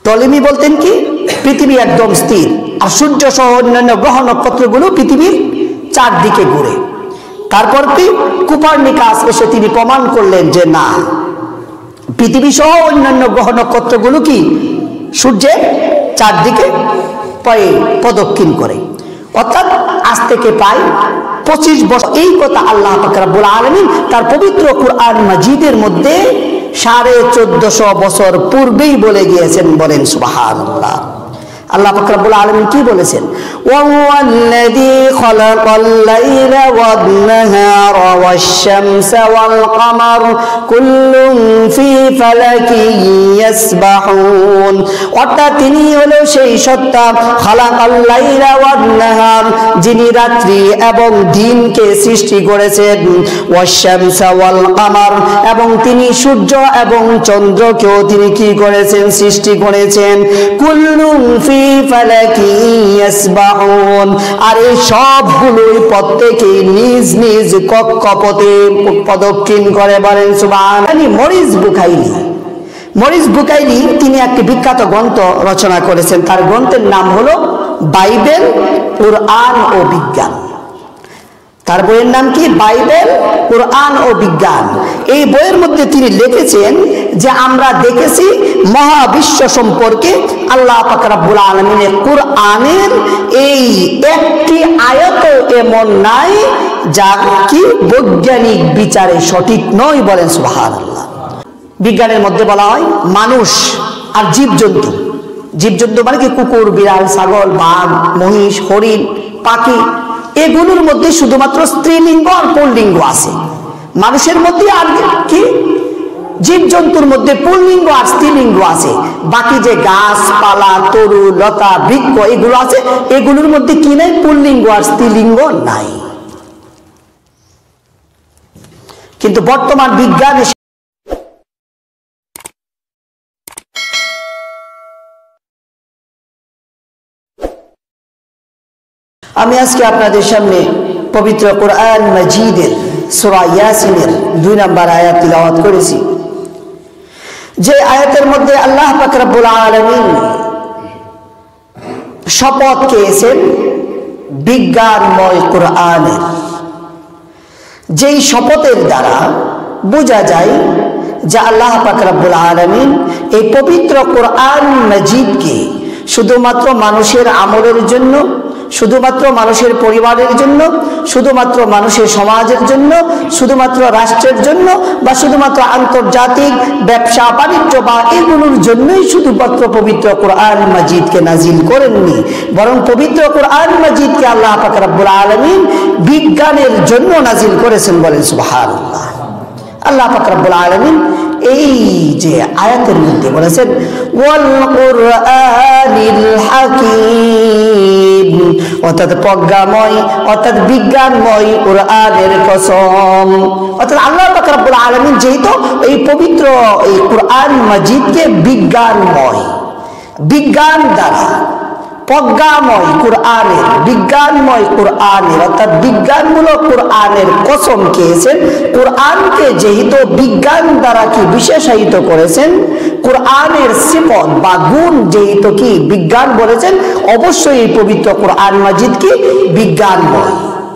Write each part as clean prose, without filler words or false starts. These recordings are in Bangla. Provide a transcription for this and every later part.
টলেমি বলতেন কি পৃথিবী একদম স্থির, আর সূর্য সহ অন্যান্য গ্রহ নক্ষত্রগুলো পৃথিবীর চারদিকে ঘুরে। তারপর কি কোপারনিকাস এসে তিনি প্রমাণ করলেন যে না, পৃথিবী সহ অন্যান্য গ্রহ নক্ষত্রগুলো কি সূর্যের চারদিকে প্রদক্ষিণ করে। অর্থাৎ আজ থেকে প্রায় 25 বছর এই কথা আল্লাহ পাক রব্বুল আলামিন তার পবিত্র কুরআন মাজিদের মধ্যে 1450 বছর পূর্বেই বলে গিয়েছেন। বলেন সুবহানাল্লাহ। আল্লাহ পাক রব্বুল আলামিন কি বলেছেন? ওয়াল্লাযী খালাকাল লাইলা ওয়ান নাহারা ওয়াশ-শামসা ওয়াল কামার কুল্লুন ফি ফালাকিন ইয়াসবাহুন। অর্থাৎ তিনি হলো সেই সত্তা খালাকাল লাইলা ওয়ান নাহার, যিনি রাত্রি এবং দিনকে সৃষ্টি করেছেন, ওয়াশ-শামসা ওয়াল কামার, এবং তিনি সূর্য এবং চন্দ্রকেও তিনি কি করেছেন? সৃষ্টি করেছেন। কুল্লুন ফি ফালাকি ইয়াসবাহুন, আর এই সবগুলোই প্রত্যেকেই নিজ নিজ কক্ষপথে প্রদক্ষিণ করে। বলেন সুবহানাল্লাহ। মরিস বুকাইলি তিনি একটি বিখ্যাত গ্রন্থ রচনা করেছেন। তার গ্রন্থের নাম হলো বাইবেল, কুরআন ও বিজ্ঞান। তার বইয়ের নাম কি? বাইবেল, কুরআন ও বিজ্ঞান। এই বইয়ের মধ্যে তিনি লিখেছেন যে আমরা দেখেছি মহাবিশ্ব সম্পর্কে আল্লাহ পাক রব্বুল আলামিনের কুরআনের এই একটি আয়াত এমন নাই যা কি বৈজ্ঞানিক বিচারে সঠিক নয়। বলেন সুবহানাল্লাহ। বিজ্ঞানের মধ্যে বলা হয় মানুষ আর জীবজন্তু। জীবজন্তু মানে কি? কুকুর, বিড়াল, ছাগল, বাঘ, মহিষ, হরিণ, পাখি, এগুলোর মধ্যে শুধুমাত্র স্ত্রীলিঙ্গ আর পুল্লিঙ্গ আছে। মানুষের মধ্যে আর কি জীবজন্তুর মধ্যে পুল্লিঙ্গ আর স্ত্রীলিঙ্গ আছে। বাকি যে গাছপালা, তরু, লতা, বৃক্ষ এগুলো আছে, এগুলোর মধ্যে কি নাই? পুল্লিঙ্গ আর স্ত্রীলিঙ্গ নাই। কিন্তু বর্তমান বিজ্ঞানে আমি আজকে আপনাদের সামনে পবিত্র কুরআন মাজিদের সূরা ইয়াসিনের 2 নম্বর আয়াত তিলাওয়াত করেছি। যে আয়াতের মধ্যে আল্লাহ পাক রব্বুল আলামিন শপথ খেয়েছেন বিজ্ঞানময় কুরআনের, যেই শপথের দ্বারা বোঝা যায় যে আল্লাহ পাক রব্বুল আলামিন এই পবিত্র কুরআন মাজিদকে শুধুমাত্র মানুষের আমলের জন্য, শুধুমাত্র মানুষের পরিবারের জন্য, শুধুমাত্র মানুষের সমাজের জন্য, শুধুমাত্র রাষ্ট্রের জন্য, বা শুধুমাত্র আন্তর্জাতিক ব্যবসা বাণিজ্য বা এগুলোর জন্যই শুধুমাত্র পবিত্র কুরআন মাজিদকে নাজিল করেননি, বরং পবিত্র কুরআন মাজিদকে আল্লাহ পাক রব্বুল আলামিন বিজ্ঞানের জন্য নাজিল করেছেন। বলেন সুবহানাল্লাহ। আল্লাহ পাক রব্বুল আলামিন এই যে আয়াতের মধ্যে বলেছেন ওয়াল কুরআনিল হাকীম, অর্থাৎ প্রজ্ঞাময়, অর্থাৎ বিজ্ঞানময় কুরআনের কসম। অর্থাৎ আল্লাহ পাক রব্বুল আলামিন যেহেতু এই পবিত্র এই কুরআন মাজিদকে বিজ্ঞানময়, বিজ্ঞান দ্বারা প্রজ্ঞাময় কুরআনের, বিজ্ঞানময় কুরআনের অর্থাৎ বিজ্ঞানমূলক কুরআনের কসম খেয়েছেন। কুরআনকে যেহেতু বিজ্ঞান দ্বারা কি বিশেষায়িত করেছেন, কুরআনের সিফত বা গুণ যেহেতু কি বিজ্ঞান বলেছেন, অবশ্যই এই পবিত্র কুরআন মাজিদ কি বিজ্ঞানময়।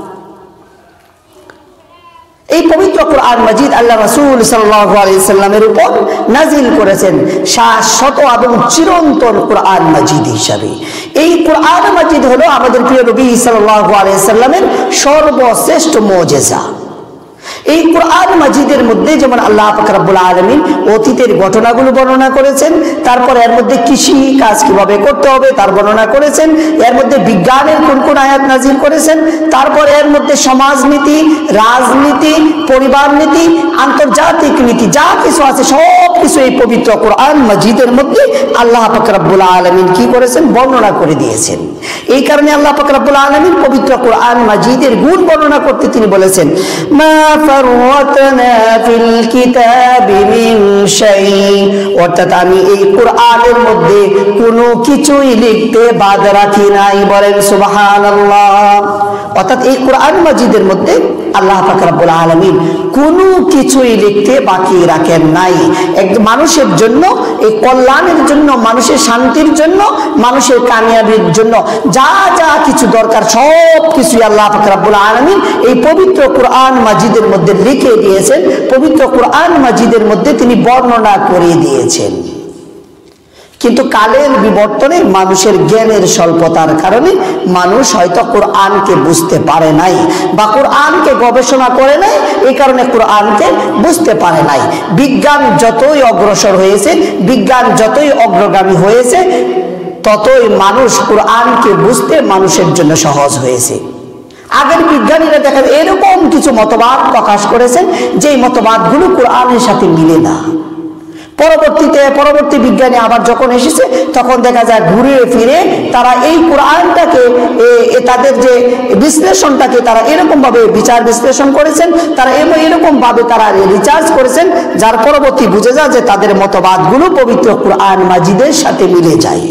এই পবিত্র কুরআন মাজিদ আল্লাহ রাসূল সাল্লাল্লাহু আলাইহি সাল্লামের উপর নাজিল করেছেন শাশ্বত এবং চিরন্তন কুরআন মাজিদ হিসাবে। এই কুরআন মাজিদ হলো আমাদের প্রিয় নবী সাল্লাল্লাহু আলাইহি সাল্লামের সর্বশ্রেষ্ঠ মুজিজা। এই কুরআন মাজিদের মধ্যে যেমন আল্লাহ পাক রব্বুল আলামিন অতীতের ঘটনাগুলো বর্ণনা করেছেন, তারপর এর মধ্যে কৃষি কাজ কিভাবে করতে হবে তার বর্ণনা করেছেন, এর মধ্যে বিজ্ঞানের কোন কোন আয়াত নাজিল করেছেন, তারপর এর মধ্যে সমাজনীতি, রাজনীতি, পরিবার নীতি, আন্তর্জাতিক নীতি যা কিছু আছে সব কিছু এই পবিত্র কুরআন মাজিদের মধ্যে আল্লাহ পাক রব্বুল আলামিন কি করেছেন? বর্ণনা করে দিয়েছেন। এই কারণে আল্লাহ পাক রব্বুল আলামিন পবিত্র কুরআন মাজিদের গুণ বর্ণনা করতে তিনি বলেছেন মা ফাররাতনা ফিল কিতাবি মিন শাই, অর্থাৎ আমি এই কুরআনের মধ্যে কোনো কিছুই লিখতে বাদ রাখি নাই। বলেন সুবহানাল্লাহ। অর্থাৎ এই কুরআন মাজিদের মধ্যে আল্লাহ পাক রব্বুল আলামিন কোনো কিছুই লিখতে বাকি রাখেন নাই। এক মানুষের জন্য, এই কল্যাণের জন্য, মানুষের শান্তির জন্য, মানুষের কামিয়াবির জন্য যা যা কিছু দরকার সব কিছুই আল্লাহ পাক রব্বুল আলামিন এই পবিত্র কোরআন মাজিদের মধ্যে লিখে দিয়েছেন, পবিত্র কোরআন মাজিদের মধ্যে তিনি বর্ণনা করে দিয়েছেন। কিন্তু কালের বিবর্তনে মানুষের জ্ঞানের স্বল্পতার কারণে মানুষ হয়তো কোরআনকে বুঝতে পারে নাই বা কোরআনকে গবেষণা করে নাই, এই কারণে কোরআনকে বুঝতে পারে নাই। বিজ্ঞান যতই অগ্রসর হয়েছে, বিজ্ঞান যতই অগ্রগামী হয়েছে, ততই মানুষ কোরআনকে বুঝতে মানুষের জন্য সহজ হয়েছে। আগের বিজ্ঞানীরা দেখা যায় এরকম কিছু মতবাদ প্রকাশ করেছেন যে মতবাদগুলো কোরআনের সাথে মিলে না। পরবর্তী বিজ্ঞানী আবার যখন এসেছে তখন দেখা যায় ঘুরে ফিরে তারা এই কোরআনটাকে, তাদের যে বিশ্লেষণটাকে তারা এরকম ভাবে বিচার বিশ্লেষণ করেছেন, তারা এরকম ভাবে তারা রিসার্চ করেছেন, যার পরবর্তী বুঝে যায় যে তাদের মতবাদগুলো পবিত্র কোরআন মাজিদের সাথে মিলে যায়।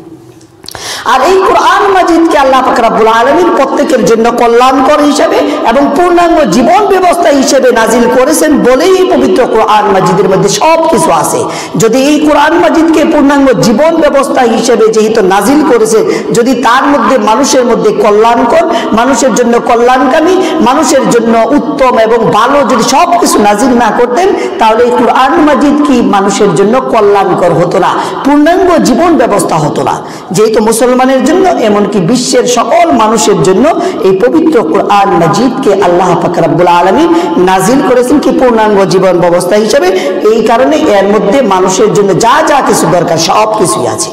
আর এই কোরআন মাজিদকে আল্লাহ পাক রব্বুল আলামিন প্রত্যেকের জন্য কল্যাণকর হিসেবে এবং পূর্ণাঙ্গ জীবন ব্যবস্থা হিসেবে নাজিল করেছেন বলেই পবিত্র কোরআন মাজিদের মধ্যে সব কিছু আছে। যদি এই কোরআন মাজিদকে পূর্ণাঙ্গ জীবন ব্যবস্থা হিসেবে যেহেতু নাজিল করেছে, যদি তার মধ্যে মানুষের মধ্যে কল্যাণকর, মানুষের জন্য কল্যাণকামী, মানুষের জন্য উত্তম এবং ভালো যদি সব কিছু নাজিল না করতেন, তাহলে এই কোরআন মাজিদ কি মানুষের জন্য কল্যাণকর হতো না, পূর্ণাঙ্গ জীবন ব্যবস্থা হতো না। যেহেতু মুসলমানের জন্য, এমনকি বিশ্বের সকল মানুষের জন্য এই পবিত্র কোরআন মাজিদকে আল্লাহ পাক রব্বুল আলামিন নাজিল করেছেন কি পূর্ণাঙ্গ জীবন ব্যবস্থা হিসেবে, এই কারণে এর মধ্যে মানুষের জন্য যা যা কিছু দরকার সব কিছুই আছে।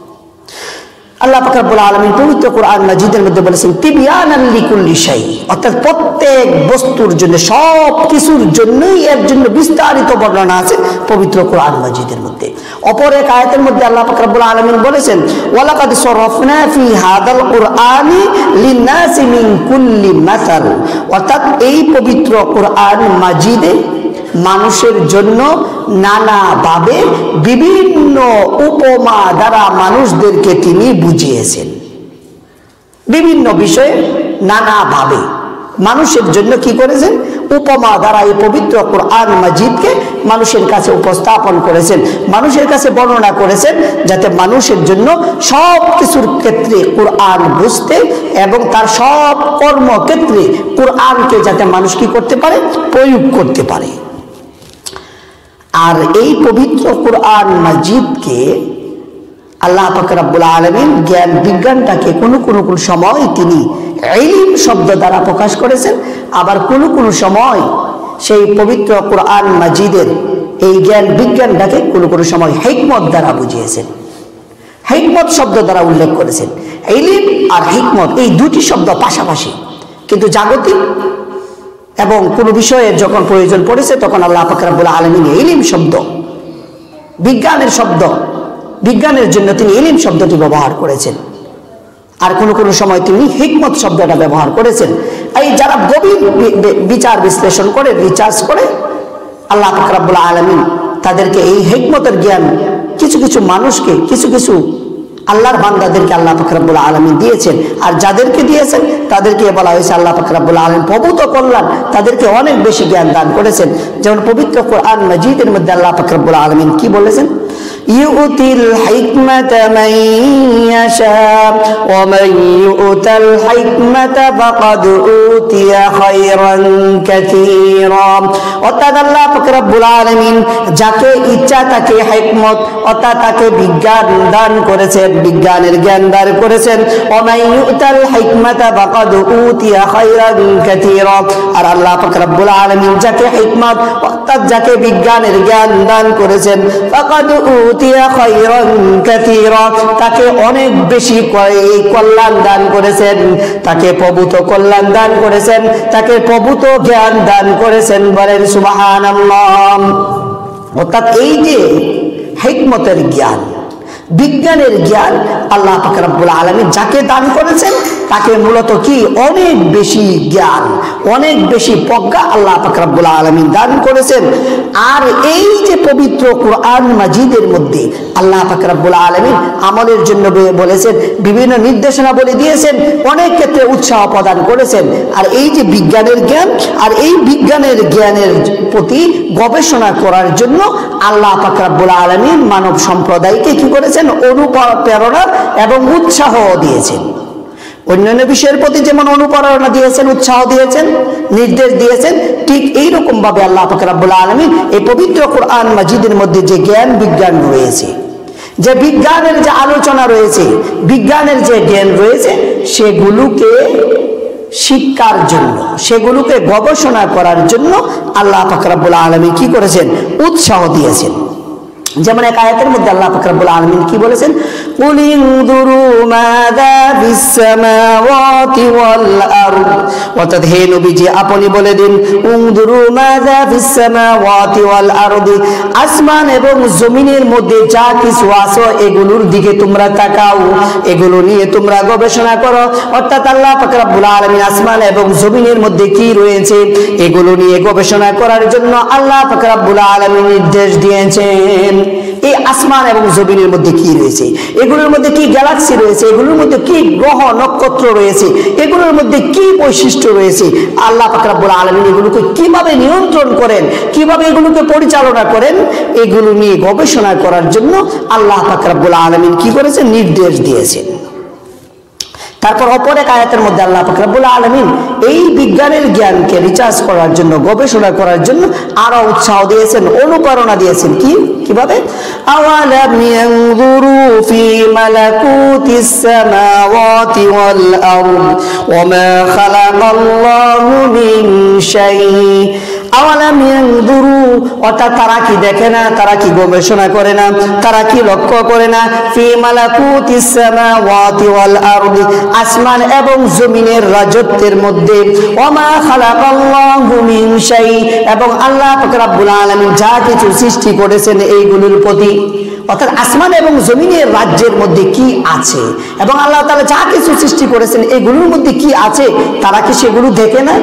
আল্লাহ পাক রব্বুল আলামিন পবিত্র কোরআন মাজিদের মধ্যে বলেছেন তিবয়ানান লিকুল্লি শাই, অর্থাৎ প্রত্যেক বস্তুর জন্য, সব কিছুর জন্যই এর জন্য বিস্তারিত বর্ণনা আছে পবিত্র কোরআন মাজিদের মধ্যে। অপর এক আয়াতের মধ্যে আল্লাহ পাক রব্বুল আলামিন বলেছেন ওয়ালাকাদ সরফনা ফি হাদাল কুরআনি লিন্নাসি মিন কুল্লি মাসাল, অর্থাৎ এই পবিত্র কোরআন মাজিদে মানুষের জন্য নানাভাবে বিভিন্ন উপমা দ্বারা মানুষদেরকে তিনি বুঝিয়েছেন। বিভিন্ন বিষয়ে নানাভাবে মানুষের জন্য কি করেছেন, উপমা দ্বারা এই পবিত্র কোরআন মাজিদকে মানুষের কাছে উপস্থাপন করেছেন, মানুষের কাছে বর্ণনা করেছেন, যাতে মানুষের জন্য সব কিছুর ক্ষেত্রে কোরআন বুঝতে এবং তার সব কর্মক্ষেত্রে কোরআনকে যাতে মানুষ কি করতে পারে, প্রয়োগ করতে পারে। আর এই পবিত্র কোরআন মাজিদকে আল্লাহ পাক রব্বুল আলামিন জ্ঞান বিজ্ঞানটাকে কোনো সময় তিনি ইলম শব্দ দ্বারা প্রকাশ করেছেন, আবার কোনো সময় সেই পবিত্র কোরআন মাজিদের এই জ্ঞান বিজ্ঞানটাকে কোনো সময় হিকমত দ্বারা বুঝিয়েছেন, হিকমত শব্দ দ্বারা উল্লেখ করেছেন। ইলম আর হিকমত এই দুটি শব্দ পাশাপাশি, কিন্তু জাগতিক এবং কোনো বিষয়ের যখন প্রয়োজন পড়েছে তখন আল্লাহ পাক রব্বুল আলামিন ইলম শব্দ, বিজ্ঞানের শব্দ, বিজ্ঞানের জন্য তিনি ইলম শব্দটি ব্যবহার করেছেন, আর কোনো সময় তিনি হিকমত শব্দটা ব্যবহার করেছেন। এই যারা গভীর বিচার বিশ্লেষণ করে, রিসার্চ করে, আল্লাহ পাক রব্বুল আলামিন তাদেরকে এই হিকমতের জ্ঞান কিছু মানুষকে, কিছু আল্লাহর বান্দাদেরকে আল্লাহ পাক রব্বুল আলামিন দিয়েছেন। আর যাদেরকে দিয়েছেন তাদেরকে বলা হয়েছে আল্লাহ পাক রব্বুল আলামিন প্রভূত কল্যাণ, তাদেরকে অনেক বেশি জ্ঞান দান করেছেন। যেমন পবিত্র কোরআন মাজিদের মধ্যে আল্লাহ পাক রব্বুল আলামিন কি বলেছেন, ইউতিল হিকমাতা মান ইয়াশা ওয়া মান ইউতাল হিকমাতা ফাকাদ উতিয়া খায়রান কাসীরা, অর্থাৎ আল্লাহ পাক রব্বুল আলামিন যাকে ইচ্ছা তাকে হিকমত অর্থাৎ তাকে বিজ্ঞান দান করেছেন, বিজ্ঞানের জ্ঞান দান করেছেন। ওয়া মান ইউতাল হিকমাতা ফাকাদ উতিয়া খায়রান কাসীরা, আর আল্লাহ পাক রব্বুল আলামিন যাকে হিকমত অর্থাৎ যাকে বিজ্ঞানের জ্ঞান দান করেছেন, ফাকাদ উতিয়া খায়রান কাসীরা, তাকে অনেক বেশি কল্যাণ দান করেছেন, তাকে প্রভূত কল্যাণ দান করেছেন, তাকে প্রভূত জ্ঞান দান করেছেন। বলেন সুবহানাল্লাহ। অর্থাৎ এই যে হিকমতের জ্ঞান, বিজ্ঞানের জ্ঞান আল্লাহ পাক রব্বুল আলামিন যাকে দান করেছেন তাকে মূলত কি অনেক বেশি জ্ঞান, অনেক বেশি প্রজ্ঞা আল্লাহ পাক রব্বুল আলামিন দান করেছেন। আর এই যে পবিত্র কোরআন মাজিদের মধ্যে আল্লাহ পাক রব্বুল আলামিন আমলের জন্য বলেছেন, বিভিন্ন নির্দেশনা বলে দিয়েছেন, অনেক ক্ষেত্রে উৎসাহ প্রদান করেছেন। আর এই যে বিজ্ঞানের জ্ঞান, আর এই বিজ্ঞানের জ্ঞানের প্রতি গবেষণা করার জন্য আল্লাহ পাক রব্বুল আলামিন মানব সম্প্রদায়কে কি করেছেন, অনুপ্রেরণা এবং উৎসাহ দিয়েছেন। অন্যান্য বিষয়ের প্রতি যেমন অনুপ্রেরণা দিয়েছেন, উৎসাহ দিয়েছেন, নির্দেশ দিয়েছেন, ঠিক এইরকম ভাবে আল্লাহ পাক রব্বুল আলামিন এই পবিত্র কোরআন মাজিদের মধ্যে যে জ্ঞান বিজ্ঞান রয়েছে, যে বিজ্ঞানের যে আলোচনা রয়েছে, বিজ্ঞানের যে জ্ঞান রয়েছে, সেগুলোকে শিক্ষার জন্য, সেগুলোকে গবেষণা করার জন্য আল্লাহ পাক রব্বুল আলামিন কি করেছেন, উৎসাহ দিয়েছেন। যেমন এক আয়াতের মধ্যে আল্লাহ পাক রব্বুল আলামিন কি বলেছেন, কুল ইনজুরু মাযা ফিস সামাওয়াতি ওয়াল আরদ, অর্থাৎ হে নবীজি আপনি বলে দিন, উনজুরু মাযা ফিস সামাওয়াতি ওয়াল আরদ, আসমান এবং জমিনের মধ্যে যা কিছু আছে এগুলোর দিকে তোমরা তাকাও, এগুলো নিয়ে তোমরা গবেষণা করো। অর্থাৎ আল্লাহ পাক রব্বুল আলামিন আসমান এবং জমিনের মধ্যে কি রয়েছে এগুলো নিয়ে গবেষণা করার জন্য আল্লাহ পাক রব্বুল আলামিন নির্দেশ দিয়েছেন। এই আসমান এবং জমিনের মধ্যে কি রয়েছে, এগুলোর মধ্যে কি গ্যালাক্সি রয়েছে, এগুলোর মধ্যে কি গ্রহ নক্ষত্র রয়েছে, এগুলোর মধ্যে কি বৈশিষ্ট্য রয়েছে, আল্লাহ পাক রব্বুল আলামিন এগুলোকে কিভাবে নিয়ন্ত্রণ করেন, কিভাবে এগুলোকে পরিচালনা করেন, এগুলো নিয়ে গবেষণা করার জন্য আল্লাহ পাক রব্বুল আলামিন কি করেছেন, নির্দেশ দিয়েছেন। তারপর অপর এক আয়াতের মধ্যে আল্লাহ পাক রব্বুল আলামিন এই বিজ্ঞানের জ্ঞানকে রিসার্চ করার জন্য, গবেষণা করার জন্য আরো উৎসাহ দিয়েছেন, অনুপ্রেরণা দিয়েছেন। কিভাবে, আওয়ালাম ইয়ানজুরু ফি মালাকুতিস সামাওয়াতি ওয়াল আরদ ওয়া মা খালাকাল্লাহু মিন শাই। আওয়ালাম ইয়ানজুরু, অর্থাৎ তারা কি দেখে না, তারা কি গবেষণা করে না, তারা কি লক্ষ্য করে না, ফি মালাকুতিস সামাওয়াতি ওয়াল আরদ, আসমান এবং জমিনের রাজত্বের মধ্যে, ওয়া মা খালাকাল্লাহু মিন শাই, এবং আল্লাহ পাক রব্বুল আলামিন যা কিছু সৃষ্টি করেছেন এইগুলোর প্রতি। অর্থাৎ আসমান এবং জমিনের রাজ্যের মধ্যে কি আছে এবং আল্লাহ তাআলা যা কিছু সৃষ্টি করেছেন এগুলোর মধ্যে কি আছে, তারা কি সেগুলো দেখে না?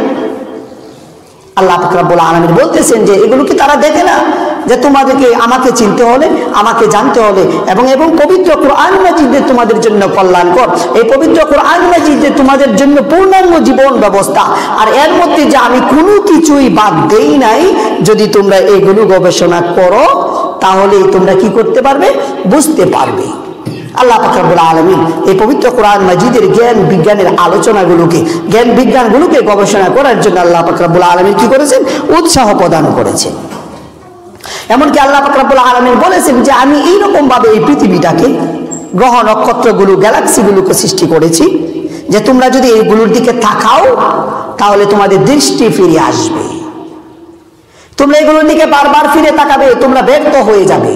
আল্লাহ পাক রব্বুল আলামিন বলতেছেন যে এগুলো কি তারা দেখে না, যে তোমাদেরকে আমাকে চিনতে হলে, আমাকে জানতে হবে, এবং পবিত্র কোরআন মাজিদে তোমাদের জন্য কল্যাণকর, এই পবিত্র কোরআন মাজিদে তোমাদের জন্য পূর্ণাঙ্গ জীবন ব্যবস্থা, আর এর মধ্যে যে আমি কোনো কিছুই বাদ দেই নাই, যদি তোমরা এগুলো গবেষণা করো তাহলেই তোমরা কি করতে পারবে, বুঝতে পারবে। আল্লাহ পাক রব্বুল আলামিন এই পবিত্র কোরআন মাজিদের জ্ঞান বিজ্ঞানের আলোচনাগুলোকে, জ্ঞান বিজ্ঞানগুলোকে গবেষণা করার জন্য আল্লাহ পাক রব্বুল আলামিন কি করেছেন, উৎসাহ প্রদান করেছেন। এমনকি আল্লাহ পাক রব্বুল আলামিন বলেছেন যে আমি এইরকম ভাবে এই পৃথিবীটাকে, গ্রহ নক্ষত্রগুলো, গ্যালাক্সিগুলোকে সৃষ্টি করেছি যে তোমরা যদি এইগুলোর দিকে তাকাও তাহলে তোমাদের দৃষ্টি ফিরে আসবে, তোমরা এগুলোর দিকে বারবার ফিরে তাকাবে, তোমরা ব্যর্থ হয়ে যাবে,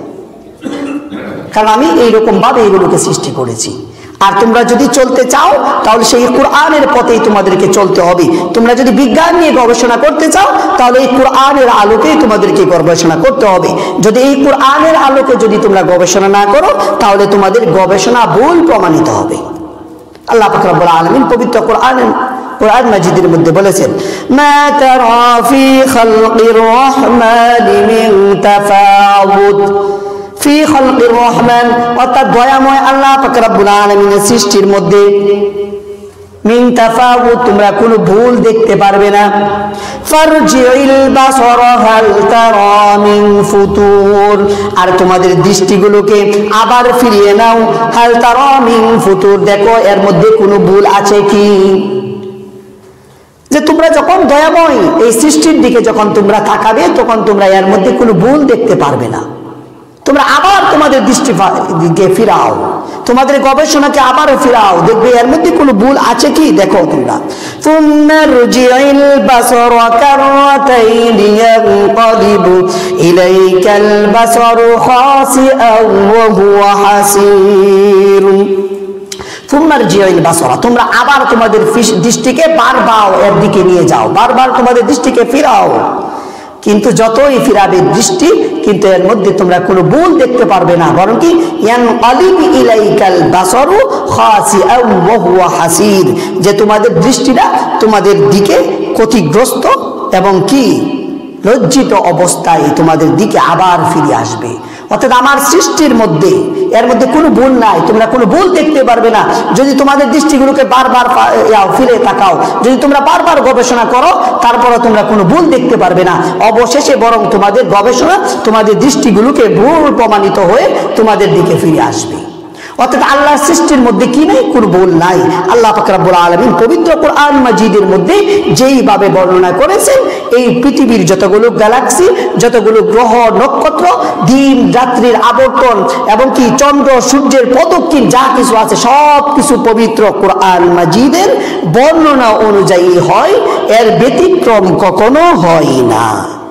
কারণ আমি এইরকম ভাবে এগুলোকে সৃষ্টি করেছি। আর তোমরা যদি চলতে চাও তাহলে সেই কোরআনের পথেই তোমাদেরকে চলতে হবে। তোমরা যদি বিজ্ঞান নিয়ে গবেষণা করতে চাও তাহলে এই কোরআনের আলোকেই তোমাদেরকে গবেষণা করতে হবে। যদি এই কোরআনের আলোকে যদি তোমরা গবেষণা না করো তাহলে তোমাদের গবেষণা ভুল প্রমাণিত হবে। আল্লাহ পাক রব্বুল আলামিন পবিত্র কোরআন মাজিদের মধ্যে বলেছেন, মা তারা ফি খালকির রহমানি মিন তাফাউত, ফি খালকির রহমান, অর্থাৎ দয়াময় আল্লাহ পাক রব্বুল আলামিনের সৃষ্টির মধ্যে মিন তাফাউত, তোমরা কোনো ভুল দেখতে পারবে না। ফারজিউল বাসর হাল তারা মিন ফুতুর, আর তোমাদের দৃষ্টিগুলোকে আবার ফিরিয়ে নাও, হাল তারা মিন ফুতুর, দেখো এর মধ্যে কোনো ভুল আছে কি। যে তোমরা যখন দয়াময় এই সৃষ্টির দিকে যখন তোমরা তাকাবে তখন তোমরা এর মধ্যে কোনো ভুল দেখতে পারবে না। তোমরা আবার তোমাদের দৃষ্টিকে ফিরাও, তোমাদের গবেষণাকে আবার ফিরাও, দেখবে এর মধ্যে কোনো ভুল আছে কি, দেখো তোমরা। ফুমারজিউল বাসর কাররাতাইন ইয়ানকালিবু ইলাইকাল বাসরু খাসিআন ওয়া হুয়া হাসির। ফুমারজিউল বাসর, তোমরা আবার তোমাদের দৃষ্টিকে বারবার এর দিকে নিয়ে যাও, বারবার তোমাদের দৃষ্টিকে ফিরাও। কিন্তু যতই ফিরাবে দৃষ্টি, কিন্তু এর মধ্যে তোমরা কোনো ভুল দেখতে পারবে না, বরং কি ইয়ানকালিবু ইলাইকাল বাসারু খাসিআন ওয়া হুয়া হাসির, যে তোমাদের দৃষ্টিটা তোমাদের দিকে ক্ষতিগ্রস্ত এবং কি লজ্জিত অবস্থায় তোমাদের দিকে আবার ফিরে আসবে। অর্থাৎ আমার সৃষ্টির মধ্যে এর মধ্যে কোনো ভুল নাই, তোমরা কোনো ভুল দেখতে পারবে না যদি তোমাদের দৃষ্টিগুলোকে বারবার ফিরে তাকাও। যদি তোমরা বারবার গবেষণা করো তারপরে তোমরা কোনো ভুল দেখতে পারবে না। অবশেষে বরং তোমাদের গবেষণা তোমাদের দৃষ্টিগুলোকে ভুল প্রমাণিত হয়ে তোমাদের দিকে ফিরে আসবে। অর্থাৎ আল্লাহর সৃষ্টির মধ্যে কি নাই, কোনো ভুল নাই। আল্লাহ পাক রব্বুল আলামিন পবিত্র কোরআন মাজিদের মধ্যে যেইভাবে বর্ণনা করেছেন, এই পৃথিবীর যতগুলো গ্যালাক্সি, যতগুলো গ্রহ নক্ষত্র, দিন রাত্রির আবর্তন এবং কি চন্দ্র সূর্যের পদক্ষিণ যা কিছু আছে সব কিছু পবিত্র কোরআন মাজিদের বর্ণনা অনুযায়ী হয়, এর ব্যতিক্রম কখনো হয় না।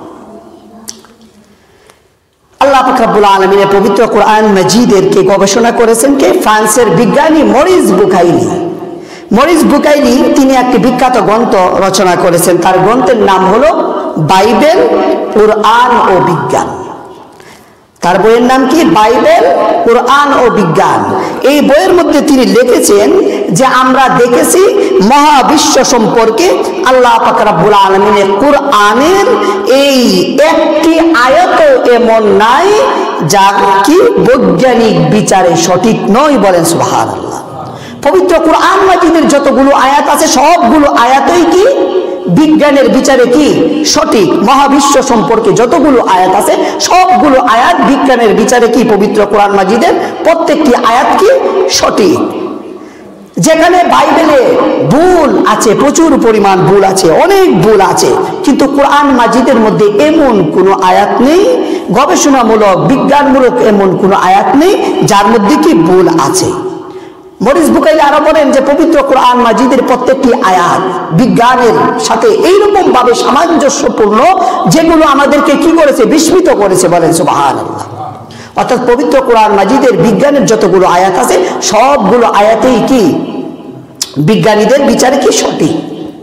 আল্লাহ পাক রব্বুল আলামিনের পবিত্র কোরআন মাজিদের কে গবেষণা করেছেন কে? ফ্রান্সের বিজ্ঞানী মরিস বুকাইলি। মরিস বুকাইলি তিনি একটি বিখ্যাত গ্রন্থ রচনা করেছেন। তার গ্রন্থের নাম হলো বাইবেল, কোরআন ও বিজ্ঞান। তার বইয়ের নাম কি? বাইবেল, কোরআন ও বিজ্ঞান। এই বইয়ের মধ্যে তিনি লিখেছেন যে আমরা দেখেছি মহাবিশ্ব সম্পর্কে আল্লাহ পাক রব্বুল আলামিনের কোরআনের এই একটি আয়াতও এমন নাই যা কি বৈজ্ঞানিক বিচারে সঠিক নয়। বলেন সুবহানাল্লাহ। পবিত্র কোরআন মাজিদের যতগুলো আয়াত আছে সবগুলো আয়াতই কি বিজ্ঞানের বিচারে কি সঠিক। মহাবিশ্ব সম্পর্কে যতগুলো আয়াত আছে সবগুলো আয়াত বিজ্ঞানের বিচারে কি পবিত্র কোরআন মাজিদের প্রত্যেকটি আয়াত কি সঠিক। যেখানে বাইবেলে ভুল আছে, প্রচুর পরিমাণ ভুল আছে, অনেক ভুল আছে, কিন্তু কোরআন মাজিদের মধ্যে এমন কোনো আয়াত নেই, গবেষণামূলক বিজ্ঞানমূলক এমন কোনো আয়াত নেই যার মধ্যে কি ভুল আছে। মরিস বুকাইলি আরো বলেন যে পবিত্র কোরআন মাজিদের প্রত্যেকটি আয়াত বিজ্ঞানের সাথে এইরকম ভাবে সামঞ্জস্যপূর্ণ যেগুলো আমাদেরকে কি করেছে, বিস্মিত করেছে। বলেন সুবহানাল্লাহ। অর্থাৎ পবিত্র কোরআন মাজিদের বিজ্ঞানের যতগুলো আয়াত আছে সবগুলো আয়াতেই কি বিজ্ঞানীদের বিচারে কি সঠিক।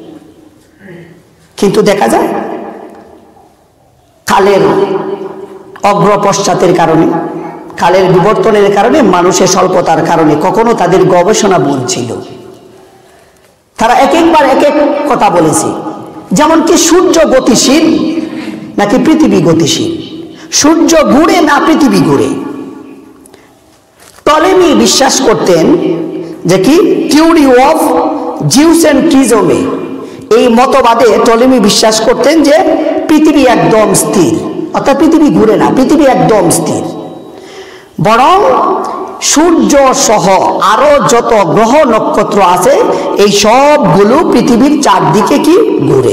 কিন্তু দেখা যায় কালের অগ্রপশ্চাতের কারণে, কালের বিবর্তনের কারণে, মানুষের স্বল্পতার কারণে কখনো তাদের গবেষণা ভুল ছিল। তারা এক একবার এক এক কথা বলেছে। যেমন কি সূর্য গতিশীল নাকি পৃথিবী গতিশীল, সূর্য ঘুরে না পৃথিবী ঘুরে। টলেমি বিশ্বাস করতেন যে কি থিওরি অফ জিওসেন্ট্রিজমে, এই মতবাদে টলেমি বিশ্বাস করতেন যে পৃথিবী একদম স্থির, অর্থাৎ পৃথিবী ঘুরে না, পৃথিবী একদম স্থির, বরং সূর্য সহ আরো যত গ্রহ নক্ষত্র আছে এই সবগুলো পৃথিবীর চারদিকে কি ঘুরে।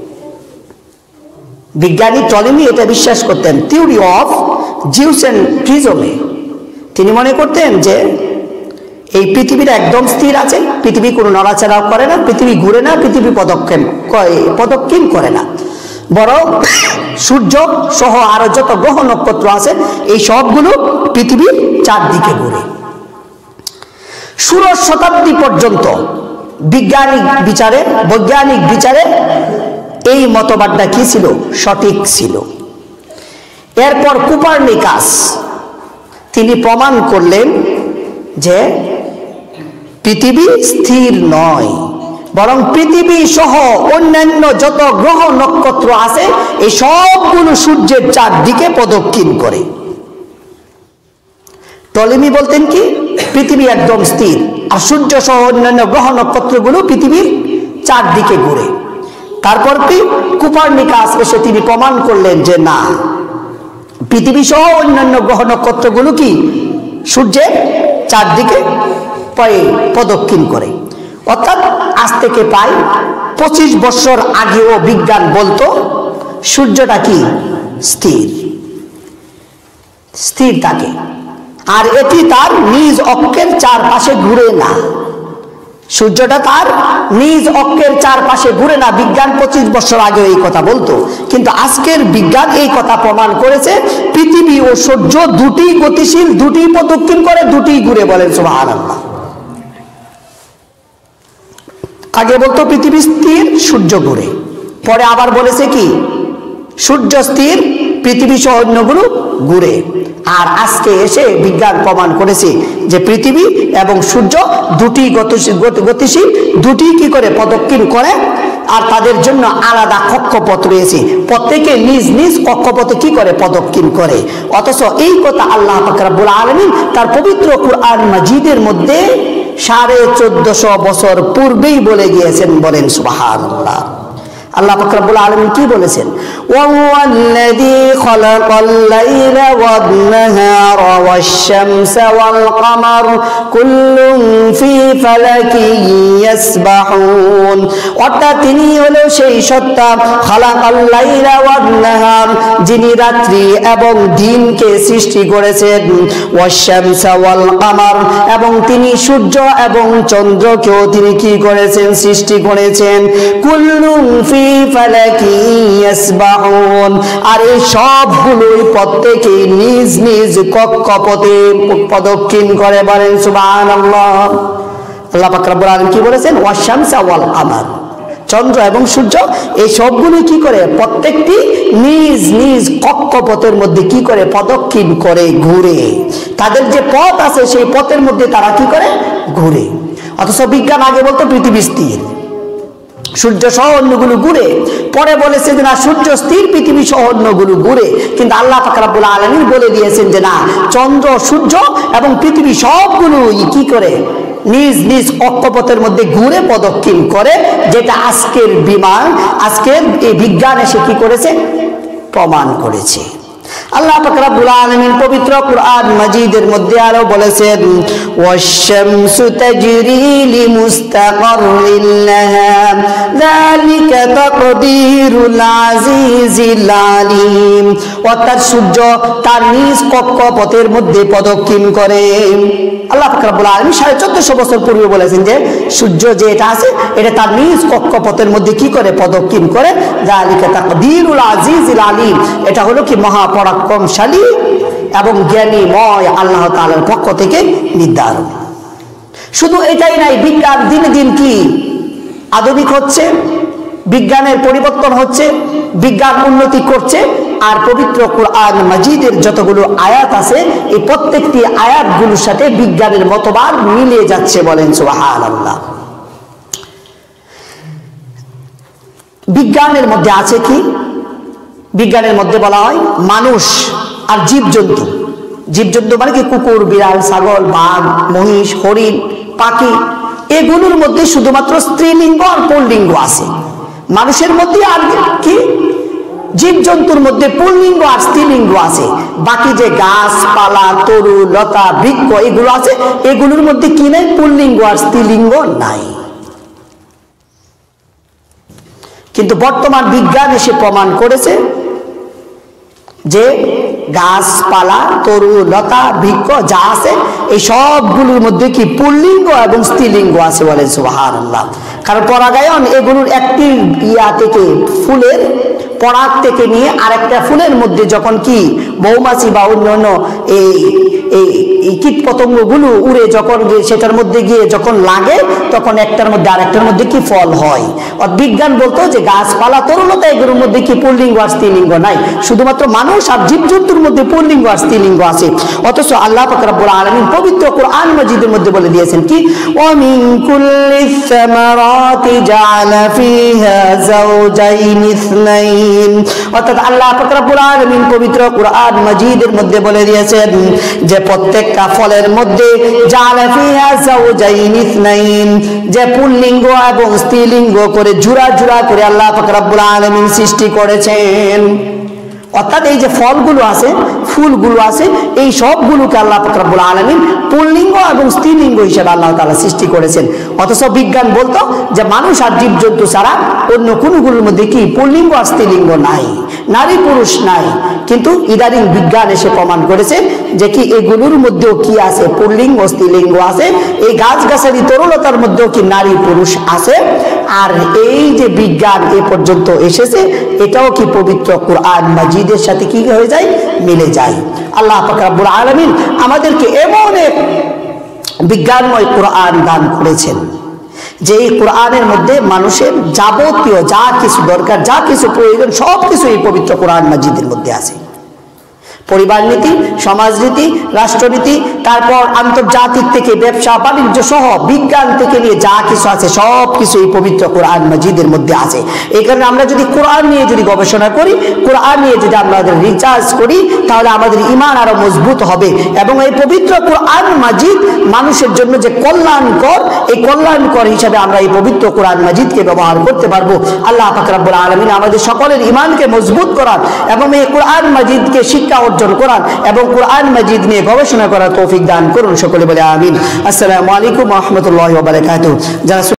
বিজ্ঞানী টলেমি এটা বিশ্বাস করতেন, থিওরি অফ জিওসেন্ট্রিজমে। তিনি মনে করতেন যে এই পৃথিবীর একদম স্থির আছে, পৃথিবী কোনো নড়াচড়া করে না, পৃথিবী ঘুরে না, পৃথিবী প্রদক্ষিণ করে না, বরং সূর্য সহ আরো যত গ্রহ নক্ষত্র আছে এই সবগুলো পৃথিবীর চারদিকে ঘুরে। ষোড়শ শতাব্দী পর্যন্ত বৈজ্ঞানিক বিচারে এই মতবাদটা কি ছিল, সঠিক ছিল। এরপর কোপারনিকাস তিনি প্রমাণ করলেন যে পৃথিবী স্থির নয়, বরং পৃথিবী সহ অন্যান্য যত গ্রহ নক্ষত্র আছে এই সবগুলো সূর্যের চারদিকে প্রদক্ষিণ করে। টলেমি বলতেন কি পৃথিবী একদম স্থির, আর সূর্য সহ অন্যান্য গ্রহ নক্ষত্রগুলো পৃথিবীর চারদিকে ঘুরে। তারপর কি কোপারনিকাস এসে তিনি প্রমাণ করলেন যে না, পৃথিবী সহ অন্যান্য গ্রহ নক্ষত্রগুলো কি সূর্যের চারদিকে প্রদক্ষিণ করে। অর্থাৎ আজ থেকে প্রায় 25 বছর আগেও বিজ্ঞান বলতো সূর্যটা কি স্থির থাকে, আর এটি তার নিজ অক্ষের চারপাশে ঘুরে না। সূর্যটা তার নিজ অক্ষের চারপাশে ঘুরে না। বিজ্ঞান 25 বছর আগে এই কথা বলতো, কিন্তু আজকের বিজ্ঞান এই কথা প্রমাণ করেছে পৃথিবী ও সূর্য দুটি গতিশীল, দুটি প্রদক্ষিণ করে, দুটি ঘুরে। বলেন সুবহানাল্লাহ। আগে বলতো পৃথিবী স্থির, সূর্য ঘুরে, পরে আবার বলেছে কি সূর্য স্থির, পৃথিবী সহ অন্যগুলো ঘুরে। আর আজকে এসে বিজ্ঞান প্রমাণ করেছে যে পৃথিবী এবং সূর্য দুটি গতিশীল, দুটি কি করে প্রদক্ষিণ করে, আর তাদের জন্য আলাদা কক্ষপথ রয়েছে, প্রত্যেকে নিজ নিজ কক্ষপথে কি করে প্রদক্ষিণ করে। অথচ এই কথা আল্লাহ পাক রব্বুল আলামিন তার পবিত্র কুরআন মাজিদের মধ্যে 1450 বছর পূর্বেই বলে গিয়েছেন। বলেন সুবহানাল্লাহ। আল্লাহ পাক রব্বুল আলামিন কি বলেছেন? ওয়াল্লাযী খালাকাল লাইলা ওয়ান নাহারা ওয়াশ-শামসা ওয়াল কামার কুল্লুন ফি ফালাকিন ইয়াসবাহুন। অর্থাৎ তিনি হলো সেই সত্তা, খালাকাল লাইলা ওয়ান নাহার, যিনি রাত্রি এবং দিনকে সৃষ্টি করেছেন, ওয়াশ-শামসা ওয়াল কামার, এবং তিনি সূর্য এবং চন্দ্রকেও তিনি কি করেছেন? সৃষ্টি করেছেন। কুল্লুন ফি ফালাকি ইয়াসবাহুন, আর এই সবগুলোই প্রত্যেকেই নিজ নিজ কক্ষপথে প্রদক্ষিণ করে। বলেন সুবহানাল্লাহ। আল্লাহ পাক রব্বুল আলামিন কি বলেছেন? ওয়াশ-শামসা ওয়াল কামার, চন্দ্র এবং সূর্য এই সবগুলো কি করে? প্রত্যেকটি নিজ নিজ কক্ষপথের মধ্যে কি করে? প্রদক্ষিণ করে, ঘুরে। তাদের যে পথ আছে সেই পথের মধ্যে তারা কি করে? ঘুরে। অথচ বিজ্ঞান আগে বলতো পৃথিবী স্থির, সূর্য সহ অন্যগুলো ঘুরে। পরে বলেছে যে না, সূর্য স্থির, পৃথিবী সহ অন্যগুলো ঘুরে। কিন্তু আল্লাহ পাক রব্বুল আলামিন বলে দিয়েছেন যে না, চন্দ্র, সূর্য এবং পৃথিবী সবগুলোই কি করে? নিজ নিজ কক্ষপথের মধ্যে ঘুরে প্রদক্ষিণ করে, যেটা আজকের বিমান, আজকের এই বিজ্ঞান এসে কি করেছে? প্রমাণ করেছে। আল্লাহ পাক রব্বুল আলামিন পবিত্র কুরআন মাজিদের মধ্যে আরো বলেছেন, ওয়াশ-শামসু তাজরি লিমুস্তাকাররিন লাহা যালিকা তাকদীরুল আজিজিল আলিম। অর্থাৎ সূর্য তার নিজ কক্ষপথের মধ্যে প্রদক্ষিণ করে। আল্লাহ পাক রব্বুল আলামিন 1450 বছর পূর্বে বলেছেন যে সূর্য যে এটা আছে এটা তার নিজ কক্ষপথের মধ্যে কি করে? প্রদক্ষিণ করে। যালিকা তাকদীরুল আজিজিল আলিম, এটা হলো কি? মহাপরাক্রমশালী এবং জ্ঞানীময় আল্লাহ তাআলার পক্ষ থেকে নির্ধারণ। শুধু এটাই নাই, বিজ্ঞান দিনে দিন কি আধুনিক হচ্ছে, বিজ্ঞানের পরিবর্তন হচ্ছে, বিজ্ঞান উন্নতি করছে। আর পবিত্র কুরআন মাজিদের যতগুলো আয়াত আছে এই প্রত্যেকটি আয়াতগুলোর সাথে বিজ্ঞানের মতবাদ মিলে যাচ্ছে। বলেন সুবহানাল্লাহ। বিজ্ঞানের মধ্যে আছে কি? বিজ্ঞানের মধ্যে বলা হয় মানুষ আর জীবজন্তু। জীবজন্তু মানে কি? কুকুর, বিড়াল, ছাগল, বাঘ, মহিষ, হরিণ, পাখি, এগুলোর মধ্যে শুধুমাত্র স্ত্রীলিঙ্গ আর পুল্লিঙ্গ আছে। মানুষের মধ্যে আর কি? জীবজন্তুর মধ্যে পুল্লিঙ্গ আর স্ত্রীলিঙ্গ আছে। বাকি যে গাছপালা, তরু, লতা, বৃক্ষ এগুলো আছে, এগুলোর মধ্যে কি নাই? পুল্লিঙ্গ আর স্ত্রীলিঙ্গ নাই। কিন্তু বর্তমান বিজ্ঞান এসে প্রমাণ করেছে যে গাছপালা, তরু, লতা, বৃক্ষ যা আছে এই সবগুলোর মধ্যে কি? পুল্লিঙ্গ এবং স্ত্রীলিঙ্গ আছে। বলেন সুবহানাল্লাহ। কারণ পরাগায়ন এগুলোর একটি ইয়া থেকে, ফুলের পরাগ থেকে নিয়ে আরেকটা ফুলের মধ্যে যখন কি মৌমাছি বা অন্যান্য এই কীট পতঙ্গগুলো উড়ে যখন সেটার মধ্যে গিয়ে যখন লাগে, তখন একটার মধ্যে আরেকটার মধ্যে কি ফল হয়। আর বিজ্ঞান বলতো যে গাছপালা, তরুলতা এগুলোর মধ্যে কি পুল্লিঙ্গ আর স্ত্রীলিঙ্গ নাই, শুধুমাত্র মানুষ আর জীবজন্তুর মধ্যে পুল্লিঙ্গ আর স্ত্রীলিঙ্গ আছে। অথচ আল্লাহ পাক রব্বুল আলামিন পবিত্র কুরআন মাজিদের মধ্যে বলে দিয়েছেন কি? ওয়া মিন কুল্লিস সামারাতি জাআলা ফিহা যাওজাইনি ইসনাইন। অর্থাৎ আল্লাহ পাক রব্বুল আলামিন পবিত্র কুরআন মাজিদের মধ্যে বলে দিয়েছেন যে প্রত্যেকটা ফলের মধ্যে জাআলা ফিহা যাওজাইনি ইসনাইন, যে পুল্লিঙ্গ এবং স্ত্রীলিঙ্গ করে জোড়া জোড়া করে আল্লাহ পাক রব্বুল আলামিন সৃষ্টি করেছেন। অর্থাৎ এই যে ফলগুলো আছে, ফুলগুলো আছে, এই সবগুলোকে আল্লাহ পাক রব্বুল আলামিন পুল্লিঙ্গ এবং স্ত্রীলিঙ্গ হিসেবে আল্লাহ তাআলা সৃষ্টি করেছেন। অথচ বিজ্ঞান বলতো যে মানুষ আর জীবজন্তু ছাড়া অন্য কোনগুলোর মধ্যে কি পুল্লিঙ্গ আর স্ত্রীলিঙ্গ নাই, নারী পুরুষ নাই। কিন্তু ইদানিং বিজ্ঞান এসে প্রমাণ করেছে যে কি এগুলোর মধ্যেও কি আছে? পুল্লিঙ্গ স্ত্রীলিঙ্গ আছে। এই গাছগাছালি, তরুলতার মধ্যেও কি নারী পুরুষ আছে। আর এই যে বিজ্ঞান এ পর্যন্ত এসেছে, এটাও কি পবিত্র কুরআন মাজিদের সাথে কি হয়ে যায়? মিলে যায়। আল্লাহ পাক রব্বুল আলামিন আমাদেরকে এমন এক বিজ্ঞানময় কুরআন দান করেছেন যে এই কোরআনের মধ্যে মানুষের যাবতীয় যা কিছু দরকার, যা কিছু প্রয়োজন, সব কিছু এই পবিত্র কোরআন মাজিদের মধ্যে আছে। পরিবার নীতি, সমাজনীতি, রাষ্ট্রনীতি, তারপর আন্তর্জাতিক থেকে ব্যবসা বাণিজ্য সহ বিজ্ঞান থেকে নিয়ে যা কিছু আছে সব কিছু এই পবিত্র কোরআন মাজিদের মধ্যে আছে। এই কারণে আমরা যদি কোরআন নিয়ে যদি গবেষণা করি, কোরআন নিয়ে যদি আমাদের রিসার্চ করি, তাহলে আমাদের ঈমান আরো মজবুত হবে। এবং এই পবিত্র কোরআন মাজিদ মানুষের জন্য যে কল্যাণকর, এই কল্যাণকর হিসাবে আমরা এই পবিত্র কোরআন মাজিদকে ব্যবহার করতে পারবো। আল্লাহ পাক রব্বুল আলামিন আমাদের সকলের ঈমানকে মজবুত করান এবং এই কোরআন মাজিদকে শিক্ষা অর্জন করান এবং কোরআন মাজিদ নিয়ে গবেষণা করার তৌফিক দান করুন। সকলে বলে আমিন। আসসালামু আলাইকুম ওয়া রাহমাতুল্লাহি ওয়া বারাকাতুহু। যারা